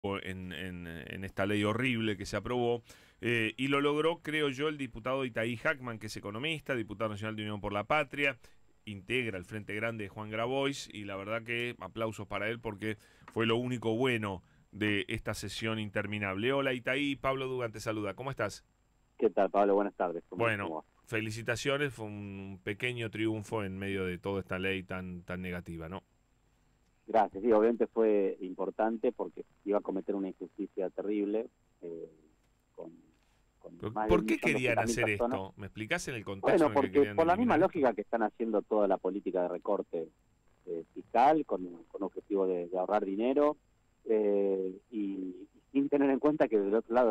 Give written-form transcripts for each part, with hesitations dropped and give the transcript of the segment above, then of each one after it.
en esta ley horrible que se aprobó, y lo logró, creo yo, el diputado Itaí Hackman, que es economista, diputado nacional de Unión por la Patria, integra el Frente Grande de Juan Grabois, y la verdad que aplausos para él porque fue lo único bueno de esta sesión interminable. Hola Itaí, Pablo Dugan te saluda, ¿cómo estás? ¿Qué tal, Pablo? Buenas tardes. ¿Cómo Bueno, va? felicitaciones, fue un pequeño triunfo en medio de toda esta ley tan negativa, ¿no? Gracias. Sí, obviamente fue importante porque iba a cometer una injusticia terrible eh, con, con más de ¿Por qué querían 1.200.000 hacer personas. esto? ¿Me explicás en el contexto Bueno, en el que porque querían por la misma eliminar esto? lógica que están haciendo toda la política de recorte fiscal, con objetivo de ahorrar dinero y sin tener en cuenta que del otro lado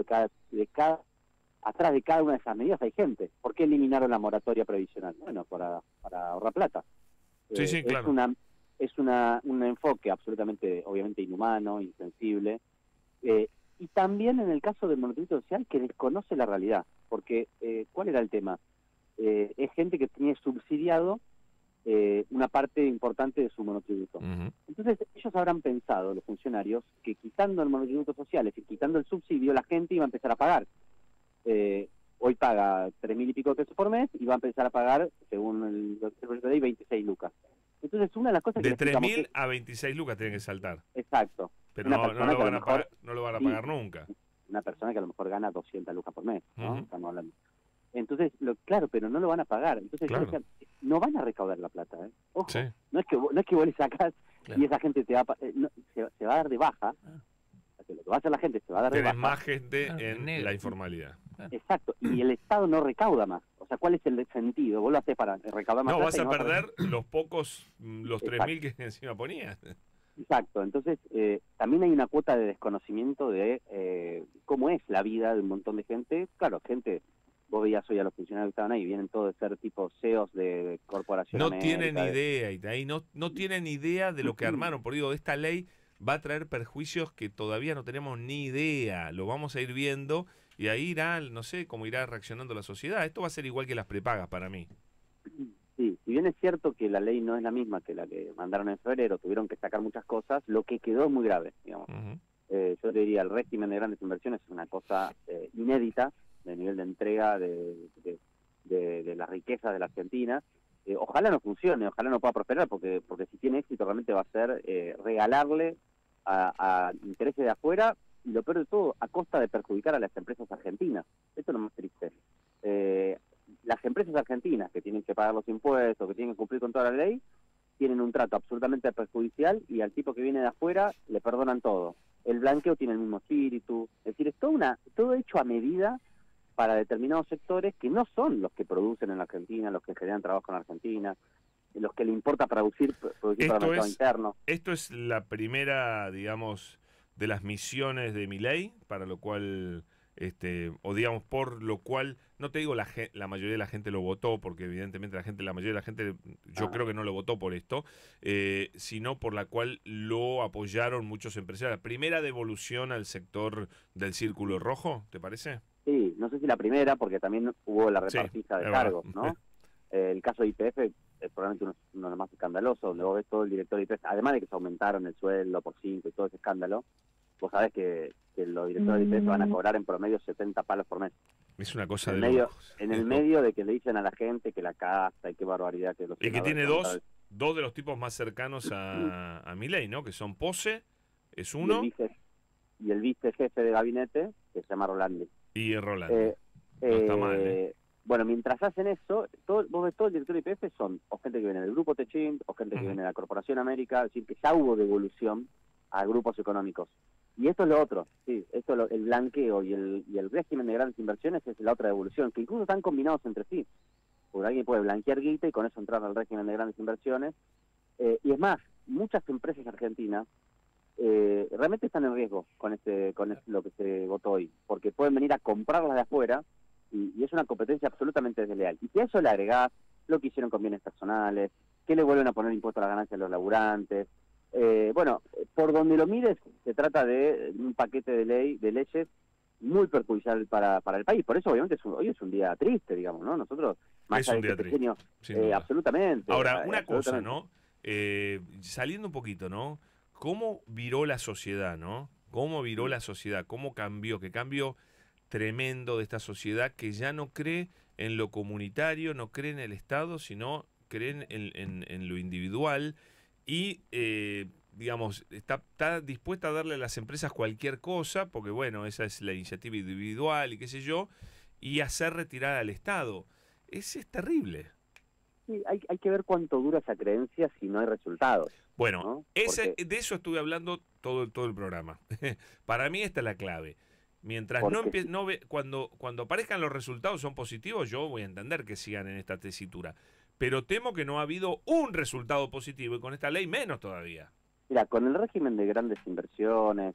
atrás de cada una de esas medidas hay gente. ¿Por qué eliminaron la moratoria previsional? Bueno, para ahorrar plata. Sí, sí, Es claro. un enfoque absolutamente, obviamente, inhumano, insensible, y también en el caso del monotributo social que desconoce la realidad, porque ¿cuál era el tema? Es gente que tenía subsidiado una parte importante de su monotributo. Ujú. Entonces ellos habrán pensado, los funcionarios, que quitando el monotributo social, es decir, quitando el subsidio, la gente iba a empezar a pagar. Hoy paga 3.000 y pico de pesos por mes y va a empezar a pagar, según el proyecto de ley, 26 lucas. Entonces, una de las cosas que De le explicamos 3.000 a 26 lucas tienen que saltar. exacto, Pero una no persona lo que a lo van a mejor, pagar, no lo van a sí, pagar nunca. una persona que a lo mejor gana 200 lucas por mes, ¿no? Ujú. Estamos hablando. Entonces, claro, pero no lo van a pagar. Entonces yo Claro, decía, no van a recaudar la plata, ¿eh? sí, Ojo, no es que vos le sacás claro. y esa gente te va se va a dar de baja. O sea, lo que va a hacer la gente se va a dar de Tenés baja. más gente Claro, en en negro. la informalidad. Exacto, y el Estado no recauda más. O sea, ¿cuál es el sentido? Vos lo haces para recaudar más No, plata vas y a no vas a perder los exacto, 3.000 que encima ponías. exacto. Entonces, también hay una cuota de desconocimiento de cómo es la vida de un montón de gente. Claro, gente, vos veías hoy a los funcionarios que estaban ahí, vienen todos de ser tipo CEOs de Corporación No tienen América. idea, y ahí no tienen idea de lo que armaron. Por digo, esta ley va a traer perjuicios que todavía no tenemos ni idea. Lo vamos a ir viendo y ahí irá, no sé cómo irá reaccionando la sociedad. Esto va a ser igual que las prepagas para mí. Sí, si bien es cierto que la ley no es la misma que la que mandaron en febrero, tuvieron que sacar muchas cosas, lo que quedó es muy grave, digamos. Ujú. Yo te diría, el régimen de grandes inversiones es una cosa inédita de nivel de entrega de las riquezas de la Argentina. Ojalá no funcione, ojalá no pueda prosperar, porque si tiene éxito realmente va a ser regalarle a intereses de afuera, y lo peor de todo, a costa de perjudicar a las empresas argentinas. Esto es lo más triste. Las empresas argentinas que tienen que pagar los impuestos, que tienen que cumplir con toda la ley, tienen un trato absolutamente perjudicial y al tipo que viene de afuera le perdonan todo. El blanqueo tiene el mismo espíritu, es decir, es todo hecho a medida para determinados sectores que no son los que producen en la Argentina, los que generan trabajo en la Argentina, los que le importa producir para el Esto mercado es, interno. esto es la primera, digamos, de las misiones de Milei, para lo cual, o digamos, por lo cual, no te digo la mayoría de la gente lo votó, porque evidentemente la mayoría de la gente, yo creo que no lo votó por esto, sino por la cual lo apoyaron muchos empresarios. La primera devolución al sector del círculo rojo, ¿te parece? Sí, no sé si la primera, porque también hubo la Sí, repartija de es verdad. cargos, ¿no? El caso de YPF es probablemente uno de los más escandalosos. Luego ves todo el director de YPF, además de que se aumentaron el sueldo por 5 y todo ese escándalo, vos sabés que los directores de YPF van a cobrar en promedio 70 palos por mes. Es una cosa En el de medio, locos. en el medio de que le dicen a la gente que la casa y qué barbaridad que los Y que senadores tiene que aumentan dos de los tipos más cercanos a Milei, ¿no? Que son Pose, es y el uno, vicejefe de gabinete, que se llama Rolandi. y Rolandi. Eh, No está mal, ¿eh? bueno, mientras hacen eso, vos ves todo el director de IPF son o gente que viene del Grupo Techint, o gente que Ujú. viene de la Corporación América, es decir, que ya hubo devolución a grupos económicos. Y esto es lo otro, sí, el blanqueo y el régimen de grandes inversiones es la otra devolución, que incluso están combinados entre sí. Porque alguien puede blanquear guita y con eso entrar al régimen de grandes inversiones. Y es más, muchas empresas argentinas realmente están en riesgo con lo que se votó hoy, porque pueden venir a comprarlas de afuera y es una competencia absolutamente desleal. Y si a eso le agregás lo que hicieron con bienes personales, que le vuelven a poner impuestos a las ganancias a los laburantes, por donde lo mires, se trata de un paquete de leyes muy perjudicial para el país. Por eso, obviamente, hoy es un día triste, digamos, ¿no? Nosotros, más Es allá un de día este triste, pequeño, sin duda. absolutamente, Ahora, una cosa, absolutamente. ¿no? Saliendo un poquito, ¿no? ¿Cómo viró la sociedad, ¿no? cómo viró la sociedad, cómo cambió, qué cambio tremendo de esta sociedad que ya no cree en lo comunitario, no cree en el Estado, sino cree en lo individual y, digamos, está dispuesta a darle a las empresas cualquier cosa, porque bueno, esa es la iniciativa individual y qué sé yo, y hacer retirar al Estado. Es terrible. Sí, hay que ver cuánto dura esa creencia si no hay resultados. Bueno, ¿no? de eso estuve hablando todo el programa. Para mí esta es la clave. Mientras cuando aparezcan los resultados son positivos, yo voy a entender que sigan en esta tesitura. Pero temo que no ha habido un resultado positivo y con esta ley menos todavía. Mira, con el régimen de grandes inversiones,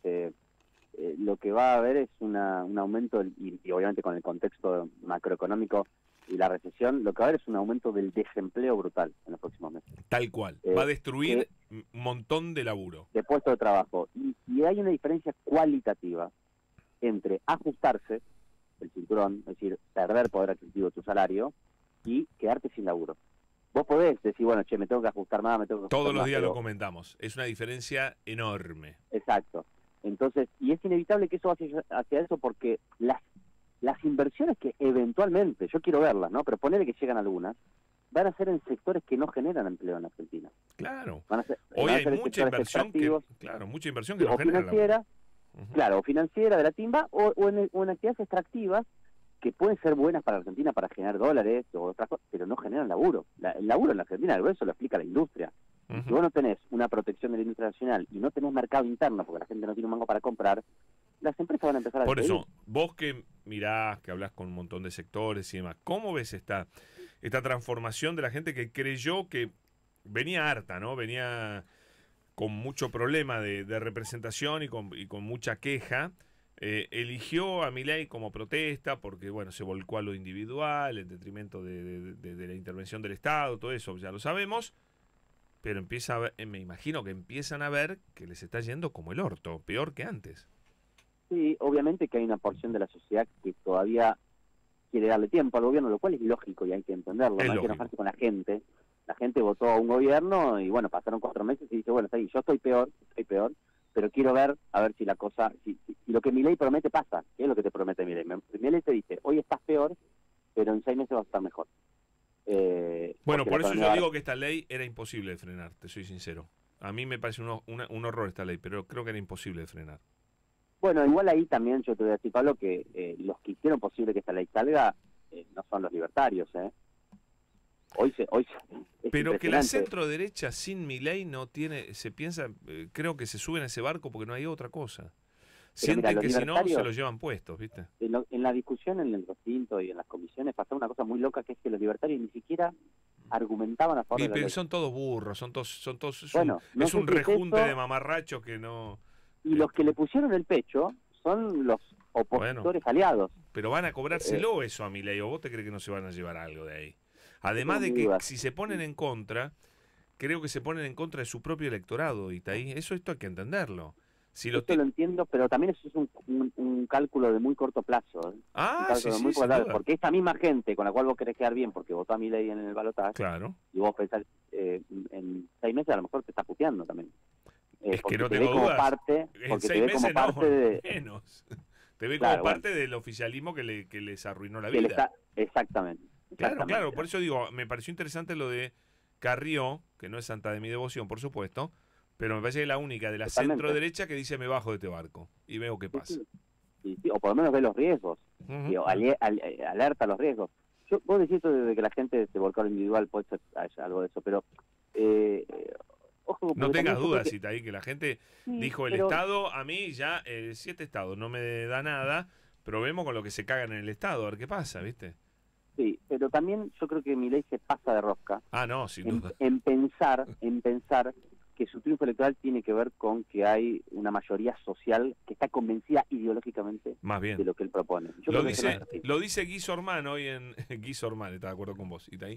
lo que va a haber es un aumento, y obviamente con el contexto macroeconómico y la recesión, lo que va a haber es un aumento del desempleo brutal en los próximos meses. Tal cual. Va a destruir un montón de laburo. De puestos de trabajo. Y hay una diferencia cualitativa entre ajustarse el cinturón, es decir, perder poder adquisitivo de tu salario, y quedarte sin laburo. Vos podés decir, bueno, che, me tengo que ajustar más, me tengo que ajustar Todos los más, días pero... lo comentamos. Es una diferencia enorme. Exacto. Entonces, y es inevitable que eso vaya hacia eso porque las inversiones que eventualmente, yo quiero verlas, ¿no? Pero ponele que llegan algunas, van a ser en sectores que no generan empleo en Argentina. Claro. Van Hoy a hay ser mucha inversión que no genera financiera, claro, o financiera de la timba, o en actividades extractivas que pueden ser buenas para Argentina para generar dólares o otras cosas, pero no generan laburo. El laburo en la Argentina, eso lo explica la industria. Si vos no tenés una protección de la industria nacional y no tenés mercado interno porque la gente no tiene un mango para comprar, las empresas van a empezar a Por despedir. eso, vos que mirás, que hablas con un montón de sectores y demás, ¿cómo ves esta transformación de la gente que creyó que venía harta, ¿no? Venía con mucho problema de representación y con mucha queja, eligió a Milei como protesta porque, bueno, se volcó a lo individual en detrimento de la intervención del Estado, todo eso ya lo sabemos, pero empieza a ver, me imagino que empiezan a ver que les está yendo como el orto, peor que antes. Sí, obviamente que hay una porción de la sociedad que todavía quiere darle tiempo al gobierno, lo cual es lógico y hay que entenderlo, no hay que enojarse con la gente. La gente votó a un gobierno y bueno, pasaron 4 meses y dice, bueno, está ahí, yo estoy peor, pero quiero ver, a ver si la cosa, si lo que Milei promete pasa. ¿Qué es lo que te promete Milei? Milei te dice, hoy estás peor, pero en 6 meses vas a estar mejor. Bueno, por eso yo digo que esta ley era imposible de frenar, te soy sincero. A mí me parece un horror esta ley, pero creo que era imposible de frenar. Bueno, igual ahí también yo te voy a decir, Pablo, que los que hicieron posible que esta ley salga no son los libertarios, Hoy pero que la centro derecha sin Milei no tiene, se piensa, creo que se suben a ese barco porque no hay otra cosa. Sienten que si no se los llevan puestos, ¿viste? En la discusión en el recinto y en las comisiones pasó una cosa muy loca, que es que los libertarios ni siquiera argumentaban a favor de la ley. Son todos burros, son todos bueno, es un rejunte de mamarrachos que no... Y los que le pusieron el pecho son los opositores aliados. Pero van a cobrárselo eso a Milei, ¿o vos te crees que no se van a llevar algo de ahí? Además de que si se ponen en contra, creo que se ponen en contra de su propio electorado, Itaí. Esto hay que entenderlo. Esto lo entiendo, pero también eso es un cálculo de muy corto plazo. Sí, porque esta misma gente con la cual vos querés quedar bien porque votó a Milei en el balotaje, claro, y vos pensás, en 6 meses a lo mejor te está puteando también. Es que no tengo dudas. En 6 meses menos. Te ve como parte del oficialismo que les arruinó la vida. Exactamente. Claro, por eso digo, me pareció interesante lo de Carrió, que no es santa de mi devoción, por supuesto, pero me parece que es la única de la centro derecha que dice me bajo de este barco y veo qué pasa. Sí, o por lo menos ve los riesgos, alerta a los riesgos. Vos decís esto de que la gente se volcó al individual, puede ser algo de eso, pero ojo, no tengas dudas, Itaí, que la gente dijo el Estado, a mí ya, si este Estado no me da nada, probemos con lo que se cagan en el Estado, a ver qué pasa, ¿viste? Sí, pero también yo creo que Milei se pasa de rosca. No, sin duda. En pensar que su triunfo electoral tiene que ver con que hay una mayoría social que está convencida ideológicamente de lo que él propone. Lo dice Guiso Ormán hoy en... Guiso Ormán, está de acuerdo con vos, Itaí.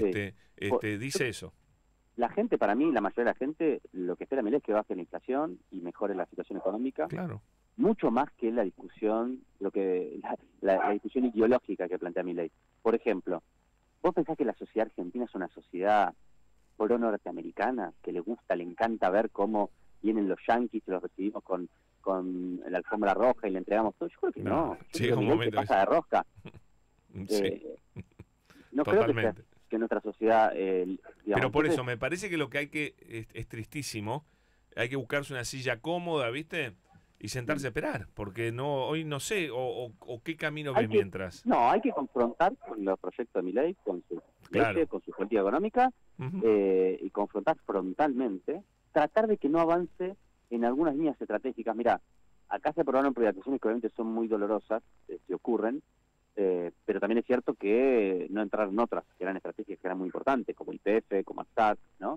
Dice eso. La gente, para mí, la mayoría de la gente, lo que espera Milei es que baje la inflación y mejore la situación económica. Claro. Mucho más que la discusión, la discusión ideológica que plantea Milei. Por ejemplo, ¿vos pensás que la sociedad argentina es una sociedad pro-norteamericana, que le encanta ver cómo vienen los yanquis, los recibimos con con la alfombra roja y le entregamos todo. Yo creo que no. Yo sí, creo que un Milei momento se pasa de rosca. Sí, No creo totalmente. que nuestra sociedad, digamos, Pero por entonces, eso, me parece que lo que hay que, es tristísimo, hay que buscarse una silla cómoda, ¿viste? Y sentarse a esperar, porque no hoy no sé, o qué camino ves mientras. hay que confrontar con los proyectos de Milei, con su Claro. leche, con su política económica, Ujú. y confrontar frontalmente, tratar de que no avance en algunas líneas estratégicas. Mira, acá se aprobaron privatizaciones que obviamente son muy dolorosas, si ocurren, pero también es cierto que no entrar en otras que eran estrategias que eran muy importantes, como YPF, como ASTAT, ¿no?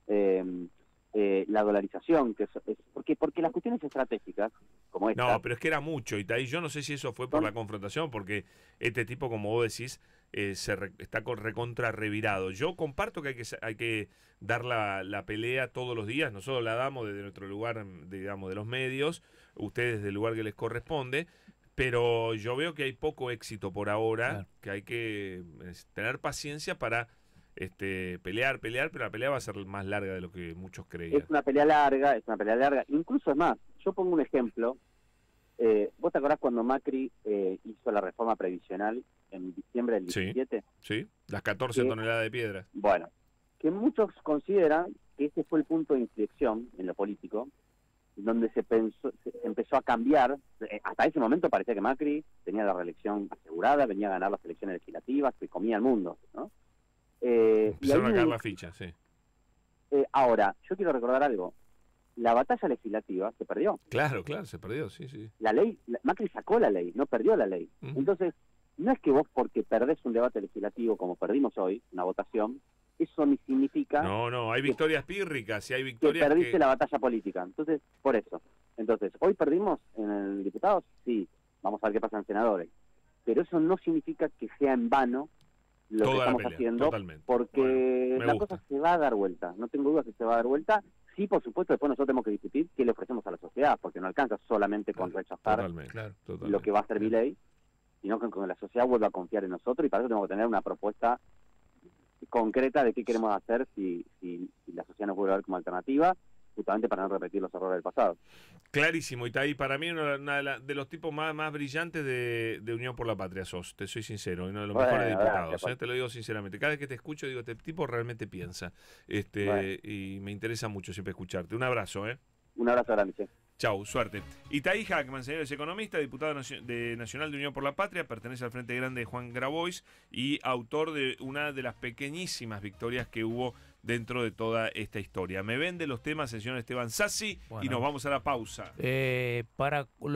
La dolarización, que porque las cuestiones estratégicas, como esta, No, pero es que era mucho, y ahí yo no sé si eso fue por la confrontación, porque este tipo, como vos decís, está recontra revirado. Yo comparto que hay que dar la pelea todos los días, nosotros la damos desde nuestro lugar, digamos, de los medios, ustedes del lugar que les corresponde, pero yo veo que hay poco éxito por ahora, Claro. que hay que tener paciencia para pelear, pero la pelea va a ser más larga de lo que muchos creían. es una pelea larga, incluso es más, yo pongo un ejemplo. ¿Vos te acordás cuando Macri hizo la reforma previsional en diciembre del 17? Sí, las 14 Sí. toneladas de piedra. Bueno, que muchos consideran que ese fue el punto de inflexión en lo político, donde se empezó a cambiar. Hasta ese momento parecía que Macri tenía la reelección asegurada, venía a ganar las elecciones legislativas, que comía el mundo, ¿no? Y Empezaron a ahí, caer las fichas, sí. ahora, yo quiero recordar algo. La batalla legislativa se perdió. Claro, se perdió, sí. La ley, Macri sacó la ley, no perdió la ley. Ujú. Entonces, no es que vos porque perdés un debate legislativo como perdimos hoy, una votación, eso ni significa No, hay victorias pírricas y hay que victorias perdiste la batalla política. Entonces, por eso. Entonces, hoy perdimos en el diputados, sí, vamos a ver qué pasa en senadores. Pero eso no significa que sea en vano lo Toda que la estamos pelea, haciendo, totalmente. porque Bueno, me la gusta. cosa se va a dar vuelta. No tengo dudas que se va a dar vuelta. Sí, por supuesto, después nosotros tenemos que discutir qué le ofrecemos a la sociedad, porque no alcanza solamente con rechazar Totalmente, Claro. lo que va a hacer Milei, sino que la sociedad vuelva a confiar en nosotros, y para eso tenemos que tener una propuesta concreta de qué queremos hacer si la sociedad nos vuelve a ver como alternativa, justamente para no repetir los errores del pasado. Clarísimo, Itaí, para mí uno de los tipos más brillantes de Unión por la Patria sos, te soy sincero, uno de los Bueno, mejores diputados, gracias, te lo digo sinceramente. Cada vez que te escucho digo, este tipo realmente piensa, Bueno. y me interesa mucho siempre escucharte. Un abrazo, Un abrazo grande, che. Chau, suerte. Itaí Hackman, señor, es economista, diputado nacional de Unión por la Patria, pertenece al Frente Grande de Juan Grabois y autor de una de las pequeñísimas victorias que hubo dentro de toda esta historia. Me vende los temas el señor Esteban Sassi y Bueno. nos vamos a la pausa. Para